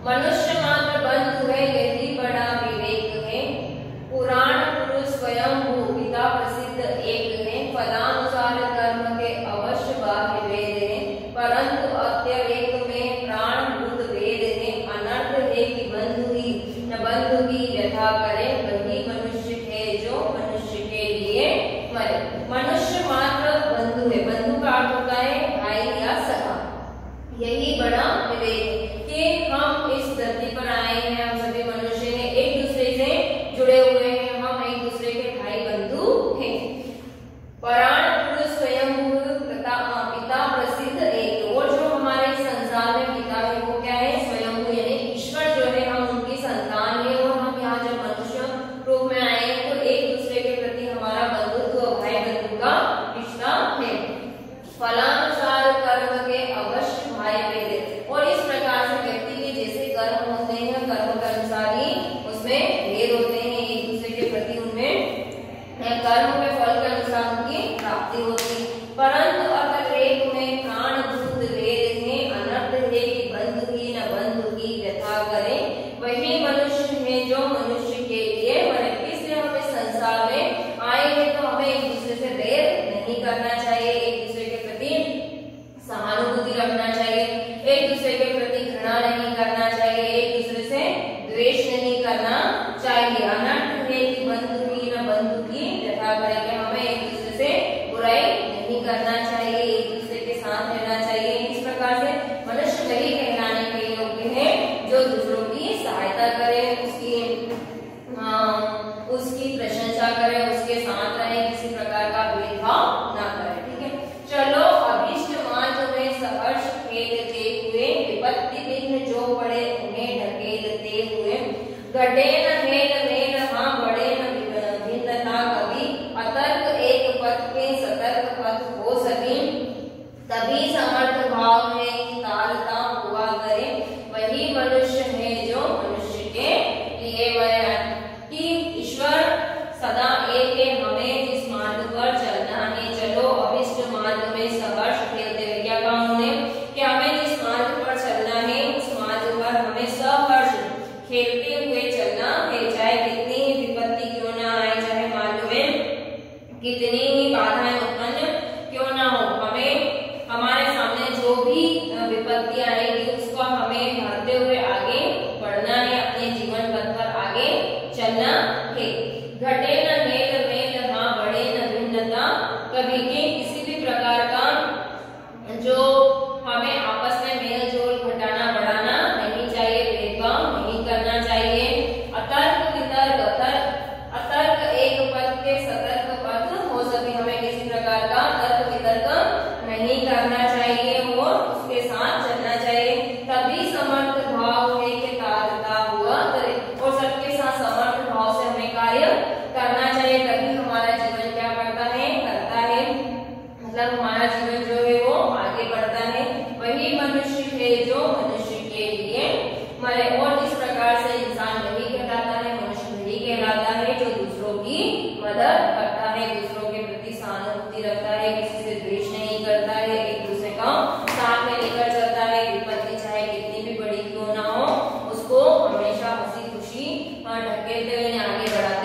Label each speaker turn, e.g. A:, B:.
A: मनुष्य मात्र बंधु है, यही बड़ा विवेक है। पुराण पुरुष स्वयं भू, पिता प्रसिद्ध एक है। फलानुसार कर्म के अवश्य बाह्य भेद है, परंतु अत्यवेक में प्राण भूत भेद है। अनर्थ है कि बंधु ही न बंधु की व्यथा करे, वही मनुष्य है जो मनुष्य के लिए मरे। मनुष्य मात्र बंधु है, बंधु का अर्थ होता है भाई या सखा। यही बड़ा विवेक है कि हम इस धरती पर आए हैं, हम सभी मनुष्य हैं, एक दूसरे से जुड़े हुए हैं, हम एक दूसरे के भाई बंधु हैं। पुराण पुरुष स्वयं पिता प्रसिद्ध एक, और जो हमारे संसार में पिता है वो क्या है? स्वयं, यानी ईश्वर जो है, हम उनकी संतान है। और हम यहाँ जब मनुष्य रूप में आए हैं तो एक दूसरे के प्रति हमारा बंधुत्व, भाई बंधु का रिश्ता है। फलानुसार कर्म के अवश्य भाई भेद, और इस प्रकार से व्यक्ति के जैसे कर्म होते हैं, कर्म के अनुसार ही उसमें भेद होते हैं, एक दूसरे के प्रति उनमें कर्म के फल के अनुसार उनकी प्राप्ति होती है। परंतु अत्यवेक में प्राण भूत भेद है। अनर्थ है कि बंधु ही न बंधु की व्यथा करे, वही मनुष्य है जो मनुष्य के लिए मरे। इसलिए हम इस संसार में आए हैं तो हमें एक दूसरे से वैर नहीं करना चाहिए, एक दूसरे के प्रति सहानुभूति रखना चाहिए, एक दूसरे के प्रति घृणा नहीं करना चाहिए, एक दूसरे से द्वेष नहीं करना चाहिए। अनर्थ है कि बंधु ही न बंधु की व्यथा करेंगे, हमें एक दूसरे से बुराई नहीं करना चाहिए, एक दूसरे के साथ रहना चाहिए। इस प्रकार से मनुष्य वही कहलाने के योग्य है जो दूसरों की सहायता करे, उसकी प्रशंसा करे, उसके साथ रहे, किसी प्रकार का भेदभाव ना करे। ठीक है, चलो अभीष्ट मार्ग में सहर्ष खेलते हुए, विपत्ति विघ्न जो पड़े उन्हें ढकेलते हुए। घटे न हेल मेल, हाँ बढ़े न भिन्नता कभी, अतर्क एक पथ के सतर्क पथ हो सके। तभी समर्थ भाव है कि तारता हुआ करे, वही मनुष्य है जो मनुष्य के लिए मरे। कि ईश्वर सदा एक है, हमें जिस मार्ग पर चलना है, चलो अभिष्ट मार्ग में सहर्ष खेलते हुए। क्या कहा उन्होंने? कि हमें जिस मार्ग पर चलना है उस मार्ग पर हमें सहर्ष खेलते हुए चलना है, चाहे कितनी ही विपत्ति क्यों ना आए, चाहे मार्ग में कितनी ही बाधाएं उत्पन्न क्यों ना हो, हमें हमारे सामने जो भी विपत्ति आएगी उसको हमें हरते हुए आगे बढ़ना है, अपने जीवन पथ पर आगे चलना है। घटे न हेल मेल, हाँ बढ़े न भिन्नता कभी, के किसी भी प्रकार का जो हमें आपस में मेल जोल घटाना बढ़ाना नहीं चाहिए, भेदभाव नहीं करना चाहिए। अतर्क वितर्क, अतर्क एक पथ के सतर्क पथ हो सके, हमें किसी प्रकार का तर्क वितर्क नहीं करना चाहिए और उसके साथ चलना चाहिए। तभी समर्थ भाव है कि तारता हुआ करे, और सबके साथ समर्थ भाव से हमें कार्य करना चाहिए, तभी हमारा जीवन क्या करता है, मतलब हमारा जीवन जो है वो आगे बढ़ता है। वही मनुष्य है जो मनुष्य के लिए मरे, और इस प्रकार से इंसान वही कहलाता है, मनुष्य वही कहलाता है जो दूसरों की मदद करता है, दूसरों के प्रति सहानुभूति रखता है, किसी से द्वेष नहीं करता है, एक दूसरे का साथ में लेकर चलता है। विपत्ति चाहे कितनी भी बड़ी क्यों ना हो, उसको हमेशा हंसी खुशी ढकेलते हुए आगे बढ़ाता